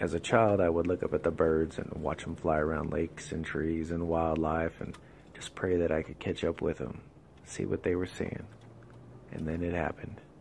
As a child, I would look up at the birds and watch them fly around lakes and trees and wildlife and just pray that I could catch up with them, see what they were seeing. And then it happened.